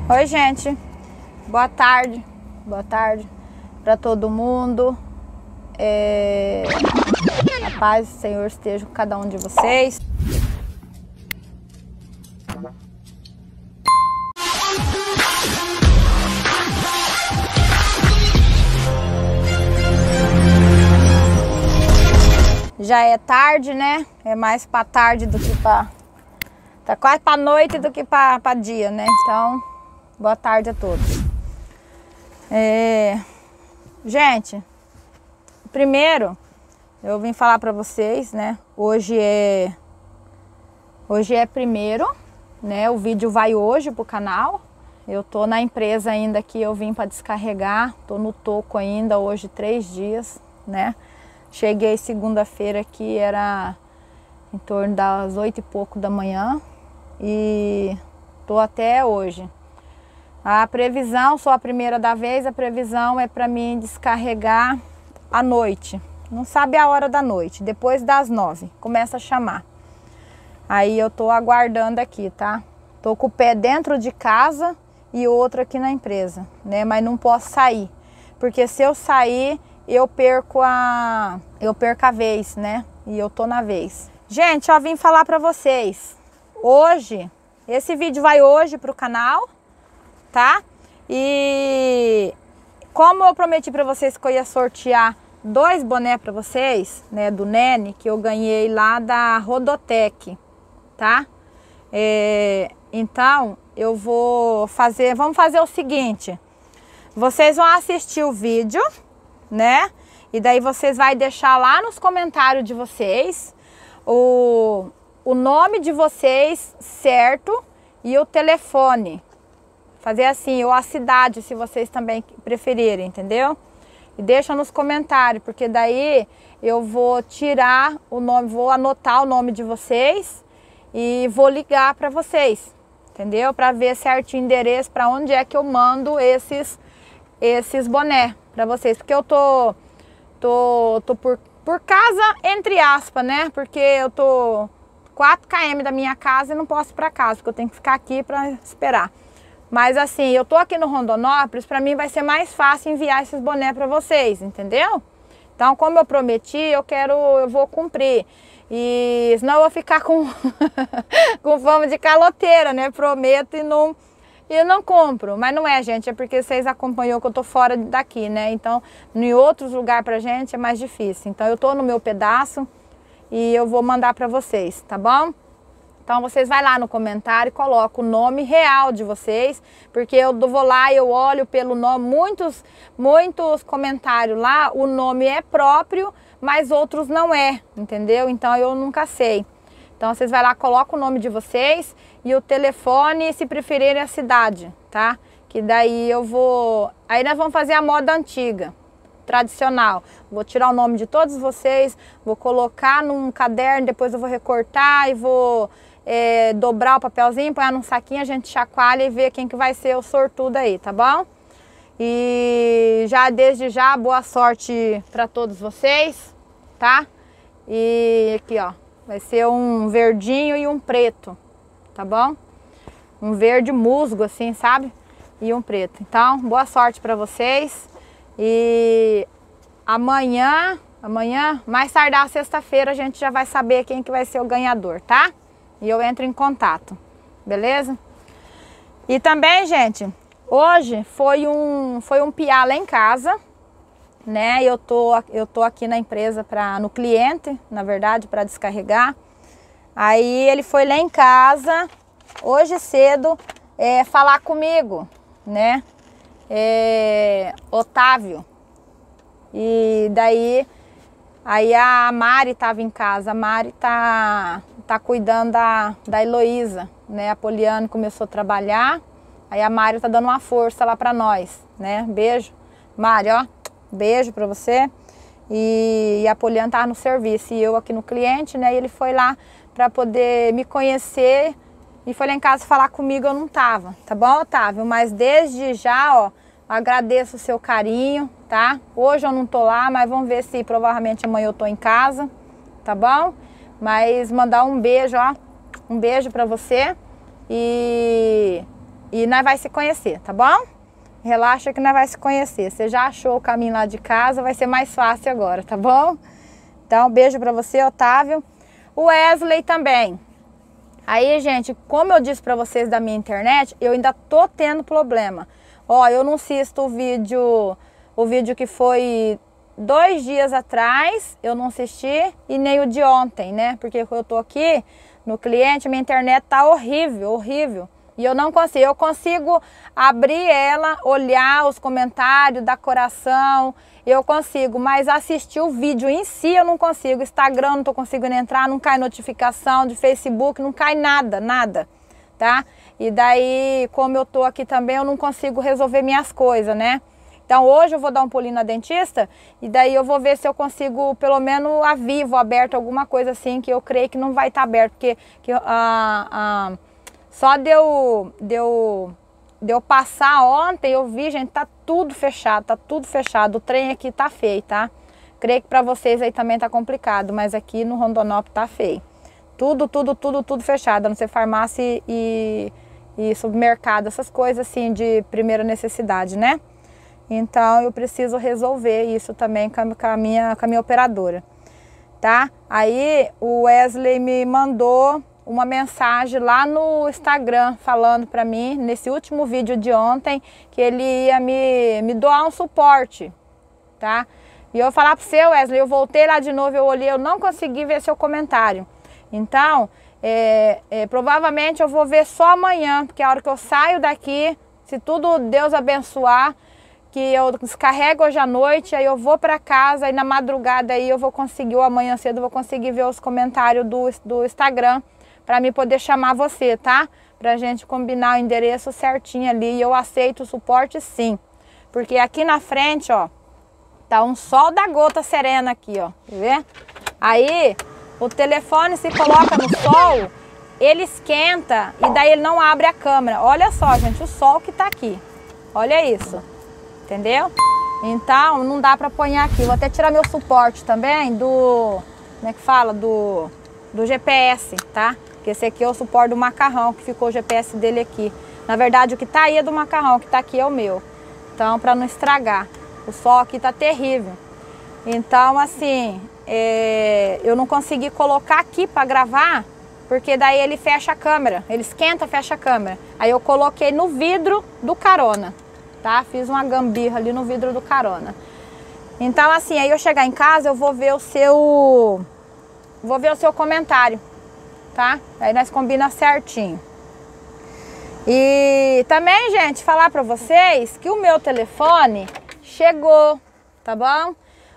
Oi, gente. Boa tarde para todo mundo. A paz do Senhor esteja com cada um de vocês. Já é tarde, né? É mais para tarde do que para... Tá quase para noite do que para dia, né? Então, boa tarde a todos. Gente, primeiro eu vim falar para vocês, né? Hoje é primeiro, né? O vídeo vai hoje pro canal. Eu tô na empresa ainda que eu vim para descarregar. Tô no toco ainda, hoje 3 dias, né? Cheguei segunda-feira aqui, era em torno das 8 e pouco da manhã e tô até hoje. A previsão, sou a primeira da vez, a previsão é para mim descarregar à noite. Não sabe a hora da noite, depois das 9, começa a chamar. Aí eu tô aguardando aqui, tá? Tô com o pé dentro de casa e outro aqui na empresa, né? Mas não posso sair, porque se eu sair, eu perco a vez, né? E eu tô na vez. Gente, ó, vim falar pra vocês. Hoje, esse vídeo vai hoje pro canal, tá? E como eu prometi pra vocês que eu ia sortear 2 bonés pra vocês, né? Do Nene, que eu ganhei lá da Rodotec, tá? Então, eu vamos fazer o seguinte. Vocês vão assistir o vídeo, né? E daí vocês vão deixar lá nos comentários de vocês o nome de vocês certo e o telefone. Fazer assim, ou a cidade, se vocês também preferirem, entendeu? E deixa nos comentários, porque daí eu vou tirar o nome, vou anotar o nome de vocês e vou ligar para vocês, entendeu? Para ver certinho o endereço, para onde é que eu mando esses boné para vocês, porque eu tô por casa, entre aspas, né? Porque eu tô 4 km da minha casa e não posso ir para casa, porque eu tenho que ficar aqui para esperar. Mas assim, eu tô aqui no Rondonópolis, para mim vai ser mais fácil enviar esses boné para vocês, entendeu? Então, como eu prometi, eu vou cumprir. E senão eu vou ficar com com fama de caloteira, né? Prometo e não compro. Mas não é, gente, é porque vocês acompanhou que eu tô fora daqui, né? Então, em outros lugares pra gente é mais difícil. Então, eu tô no meu pedaço e eu vou mandar pra vocês, tá bom? Então, vocês vai lá no comentário e colocam o nome real de vocês, porque eu vou lá e eu olho pelo nome. Muitos comentários lá, o nome é próprio, mas outros não é, entendeu? Então, eu nunca sei. Então, vocês vai lá, colocam o nome de vocês e o telefone, se preferirem a cidade, tá? Que daí eu vou... Aí nós vamos fazer a moda antiga, tradicional. Vou tirar o nome de todos vocês, vou colocar num caderno, depois eu vou recortar e vou dobrar o papelzinho, pôr num saquinho, a gente chacoalha e vê quem que vai ser o sortudo aí, tá bom? E desde já, boa sorte para todos vocês, tá? E aqui, ó. Vai ser um verdinho e um preto, tá bom? Um verde musgo assim, sabe? E um preto. Então, boa sorte para vocês. E amanhã, mais tardar sexta-feira, a gente já vai saber quem que vai ser o ganhador, tá? E eu entro em contato, beleza? E também, gente, hoje foi um piá lá em casa, né? Eu tô aqui na empresa no cliente, na verdade, para descarregar. Aí ele foi lá em casa hoje cedo falar comigo, né? Otávio. E daí aí a Mari estava em casa. A Mari tá cuidando da Heloísa, né? A Poliane começou a trabalhar. Aí a Mari tá dando uma força lá para nós, né? Beijo, Mari, ó. Beijo para você. E a Poliana tava no serviço e eu aqui no cliente, né? E ele foi lá para poder me conhecer e foi lá em casa falar comigo, eu não tava, tá bom, Otávio? Mas desde já, ó, agradeço o seu carinho, tá? Hoje eu não tô lá, mas vamos ver se provavelmente amanhã eu tô em casa, tá bom? Mas mandar um beijo, ó, um beijo para você e E nós vai se conhecer, tá bom? Relaxa que nós vai se conhecer. Você já achou o caminho lá de casa, vai ser mais fácil agora, tá bom? Então, beijo pra você, Otávio. O Wesley também. Aí, gente, como eu disse pra vocês da minha internet, eu ainda tô tendo problema. Ó, eu não assisto o vídeo que foi 2 dias atrás, eu não assisti, e nem o de ontem, né? Porque eu tô aqui no cliente, minha internet tá horrível, horrível. E eu não consigo, eu consigo abrir ela, olhar os comentários, dar coração, eu consigo, mas assistir o vídeo em si eu não consigo. Instagram não tô conseguindo entrar, não cai notificação, de Facebook não cai nada, nada, tá? E daí, como eu tô aqui também, eu não consigo resolver minhas coisas, né? Então hoje eu vou dar um pulinho na dentista e daí eu vou ver se eu consigo, pelo menos a vivo, aberto, alguma coisa assim, que eu creio que não vai estar aberto, porque só de eu passar ontem, eu vi, gente, tá tudo fechado, tá tudo fechado. O trem aqui tá feio, tá? Creio que pra vocês aí também tá complicado, mas aqui no Rondonópolis tá feio. Tudo fechado, a não ser farmácia e supermercado, essas coisas assim de primeira necessidade, né? Então eu preciso resolver isso também com a minha operadora, tá? Aí o Wesley me mandou uma mensagem lá no Instagram falando para mim, nesse último vídeo de ontem, que ele ia me doar um suporte, tá? E eu falar para você, Wesley, eu voltei lá de novo, eu olhei, eu não consegui ver seu comentário. Então, provavelmente eu vou ver só amanhã, porque a hora que eu saio daqui, se tudo Deus abençoar, que eu descarrego hoje à noite, aí eu vou para casa e na madrugada aí eu vou conseguir, ou amanhã cedo eu vou conseguir ver os comentários do Instagram, para mim poder chamar você, tá? Pra gente combinar o endereço certinho ali. E eu aceito o suporte sim. Porque aqui na frente, ó, tá um sol da gota serena aqui, ó. Quer ver? Aí, o telefone se coloca no sol, ele esquenta e daí ele não abre a câmera. Olha só, gente, o sol que tá aqui. Olha isso. Entendeu? Então, não dá pra pôr aqui. Vou até tirar meu suporte também do... Como é que fala? Do GPS, tá? Porque esse aqui é o suporte do macarrão, que ficou o GPS dele aqui. Na verdade, o que tá aí é do macarrão, o que tá aqui é o meu. Então, para não estragar. O sol aqui tá terrível. Então, assim, eu não consegui colocar aqui para gravar, porque daí ele fecha a câmera. Ele esquenta, fecha a câmera. Aí eu coloquei no vidro do carona, tá? Fiz uma gambirra ali no vidro do carona. Então, assim, aí eu chegar em casa, eu vou ver o seu... Vou ver o seu comentário, tá? Aí nós combinamos certinho. E também, gente, falar pra vocês que o meu telefone chegou, tá bom?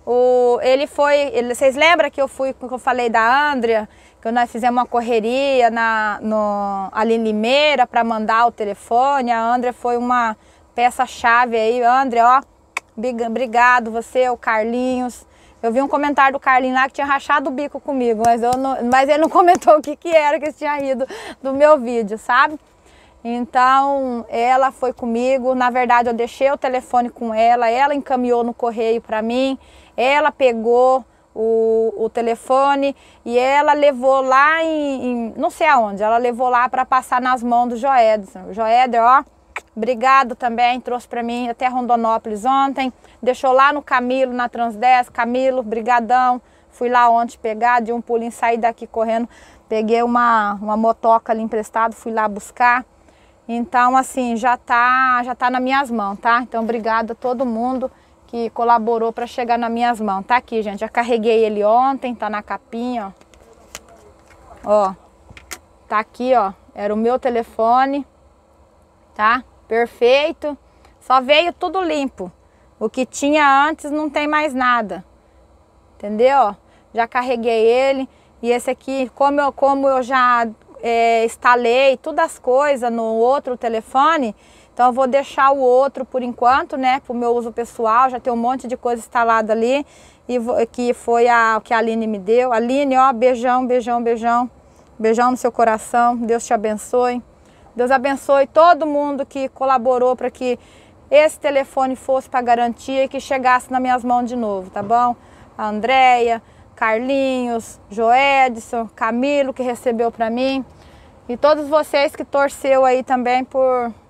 Vocês lembram que eu falei da Andrea, que nós fizemos uma correria ali em Limeira para mandar o telefone. A Andrea foi uma peça-chave aí. Andrea, ó, obrigado, você, o Carlinhos. Eu vi um comentário do Carlinhos lá que tinha rachado o bico comigo, mas ele não comentou o que era que tinha ido do meu vídeo, sabe? Então, ela foi comigo. Na verdade, eu deixei o telefone com ela encaminhou no correio para mim, ela pegou o telefone e ela levou lá não sei aonde, ela levou lá para passar nas mãos do Joéder. O Joéder, ó, obrigado também, trouxe para mim até Rondonópolis ontem, deixou lá no Camilo, na Transdez. Camilo, brigadão, fui lá ontem pegar, de um pulinho, saí daqui correndo, peguei uma motoca ali emprestado, fui lá buscar. Então, assim, já tá nas minhas mãos, tá? Então, obrigado a todo mundo que colaborou para chegar nas minhas mãos. Tá aqui, gente, já carreguei ele ontem, tá na capinha, ó. Ó, tá aqui, ó, era o meu telefone, tá? Perfeito. Só veio tudo limpo. O que tinha antes não tem mais nada. Entendeu? Já carreguei ele. E esse aqui, como eu já instalei todas as coisas no outro telefone, então eu vou deixar o outro por enquanto, né? Pro meu uso pessoal. Já tem um monte de coisa instalada ali. Que foi o que a Aline me deu. Aline, ó, beijão, beijão, beijão. Beijão no seu coração. Deus te abençoe. Deus abençoe todo mundo que colaborou para que esse telefone fosse para garantia e que chegasse nas minhas mãos de novo, tá bom? A Andréia, Carlinhos, Joedson, Camilo, que recebeu para mim. E todos vocês que torceu aí também por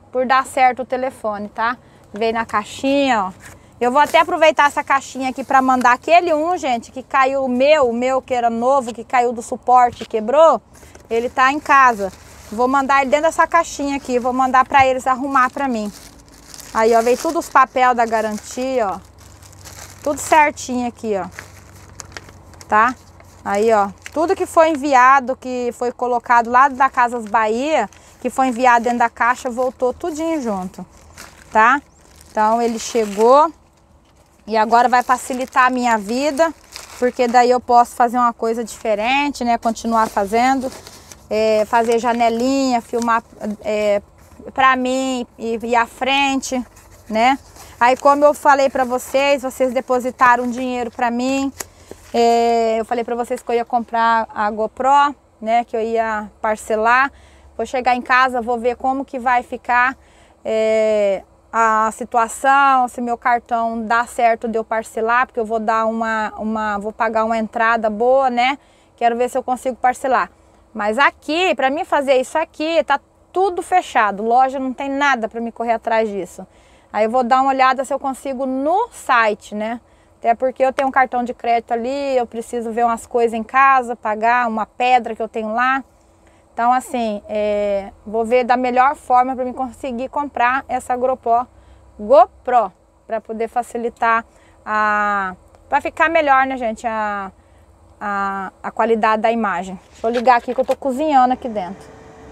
por dar certo o telefone, tá? Veio na caixinha, ó. Eu vou até aproveitar essa caixinha aqui para mandar aquele gente, que caiu, o meu que era novo, que caiu do suporte, quebrou. Ele tá em casa. Vou mandar ele dentro dessa caixinha aqui, vou mandar para eles arrumar para mim. Aí, ó, veio tudo os papéis da garantia, ó. Tudo certinho aqui, ó. Tá? Aí, ó, tudo que foi enviado, que foi colocado lá da Casas Bahia, que foi enviado dentro da caixa, voltou tudinho junto, tá? Então, ele chegou e agora vai facilitar a minha vida, porque daí eu posso fazer uma coisa diferente, né? Continuar fazendo, fazer janelinha, filmar pra mim e à frente, né? Aí, como eu falei pra vocês, vocês depositaram dinheiro pra mim. Eu falei pra vocês que eu ia comprar a GoPro, né? Que eu ia parcelar. Vou chegar em casa, vou ver como que vai ficar a situação, se meu cartão dá certo de eu parcelar, porque eu vou dar vou pagar uma entrada boa, né? Quero ver se eu consigo parcelar. Mas aqui, para mim fazer isso aqui, tá tudo fechado. Loja não tem nada para me correr atrás disso. Aí eu vou dar uma olhada se eu consigo no site, né? Até porque eu tenho um cartão de crédito ali, eu preciso ver umas coisas em casa, pagar uma pedra que eu tenho lá. Então, assim, vou ver da melhor forma para mim conseguir comprar essa GoPro para poder facilitar para ficar melhor, né, gente, a qualidade da imagem. Deixa eu ligar aqui que eu tô cozinhando aqui dentro.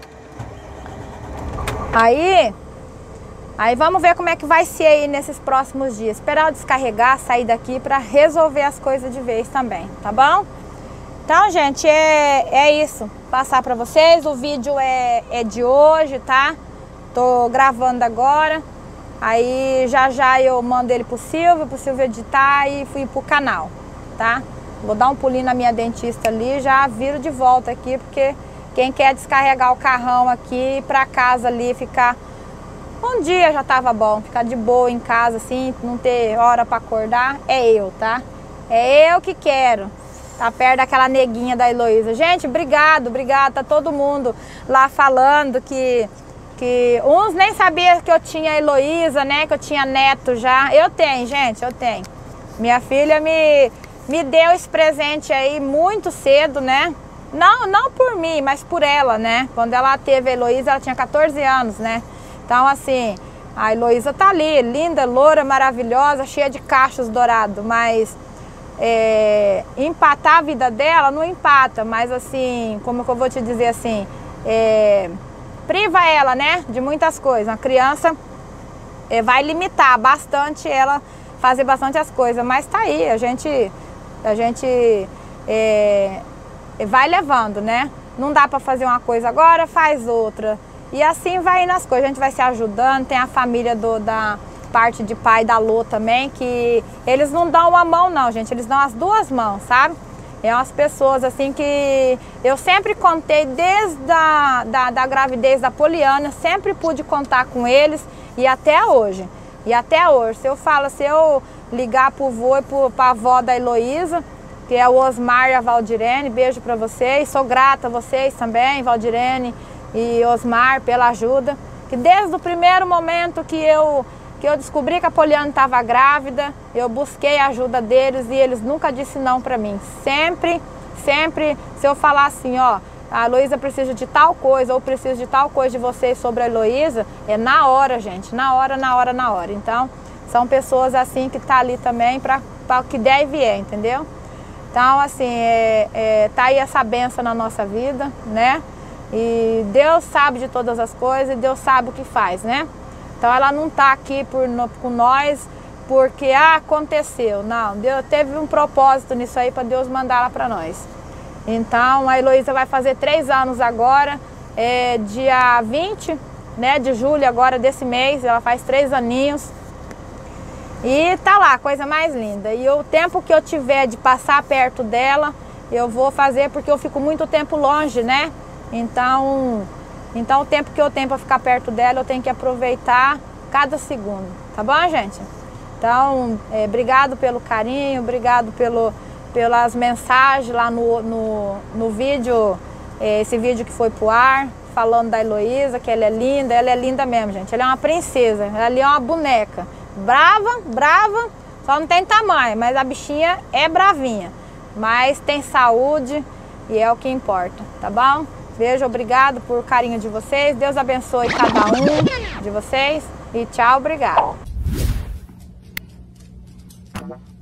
Aí vamos ver como é que vai ser aí nesses próximos dias. Esperar eu descarregar, sair daqui para resolver as coisas de vez também, tá bom? Então, gente, é isso. Passar para vocês. O vídeo é de hoje, tá? Tô gravando agora. Aí já eu mando ele pro Silvio editar e fui pro canal, tá? Vou dar um pulinho na minha dentista ali, já viro de volta aqui, porque quem quer descarregar o carrão aqui, ir pra casa ali, ficar... Um dia já tava bom, ficar de boa em casa, assim, não ter hora para acordar, é eu, tá? É eu que quero. Tá perto daquela neguinha da Heloísa. Gente, obrigado, tá todo mundo lá falando que uns nem sabiam que eu tinha Heloísa, né? Que eu tinha neto já. Eu tenho, gente, eu tenho. Minha filha me deu esse presente aí muito cedo, né? Não por mim, mas por ela, né? Quando ela teve a Heloísa, ela tinha 14 anos, né? Então, assim, a Heloísa tá ali, linda, loura, maravilhosa, cheia de cachos dourados, mas empatar a vida dela, não empata, mas assim, como que eu vou te dizer assim, priva ela, né, de muitas coisas. Uma criança vai limitar bastante ela fazer bastante as coisas, mas tá aí, a gente vai levando, né? Não dá para fazer uma coisa agora, faz outra. E assim vai indo as coisas, a gente vai se ajudando. Tem a família da parte de pai da Lô também, que eles não dão uma mão não, gente, eles dão as duas mãos, sabe? É umas pessoas assim que eu sempre contei desde da gravidez da Poliana, sempre pude contar com eles e até hoje. Se eu ligar pro vô e pra avó da Heloísa, que é o Osmar e a Valdirene, beijo pra vocês, sou grata a vocês também, Valdirene e Osmar, pela ajuda, que desde o primeiro momento que eu descobri que a Poliana estava grávida, eu busquei a ajuda deles e eles nunca disseram não para mim. Sempre, se eu falar assim, ó, a Heloísa precisa de tal coisa ou preciso de tal coisa de vocês sobre a Heloísa, é na hora, gente, na hora. Então, são pessoas assim que tá ali também para o que der e vier, entendeu? Então, assim, tá aí essa benção na nossa vida, né? E Deus sabe de todas as coisas e Deus sabe o que faz, né? Então ela não tá aqui com nós porque aconteceu. Não, Deus teve um propósito nisso aí para Deus mandar ela para nós. Então a Heloísa vai fazer 3 anos agora, dia 20, né, de julho agora desse mês, ela faz 3 aninhos. E tá lá, coisa mais linda. E o tempo que eu tiver de passar perto dela, eu vou fazer, porque eu fico muito tempo longe, né? Então o tempo que eu tenho para ficar perto dela, eu tenho que aproveitar cada segundo, tá bom, gente? Então, obrigado pelo carinho, obrigado pelas mensagens lá no vídeo, esse vídeo que foi pro ar, falando da Heloísa, que ela é linda mesmo, gente. Ela é uma princesa, ela ali é uma boneca. Brava, brava, só não tem tamanho, mas a bichinha é bravinha. Mas tem saúde e é o que importa, tá bom? Beijo, obrigado por carinho de vocês. Deus abençoe cada um de vocês. E tchau, obrigado.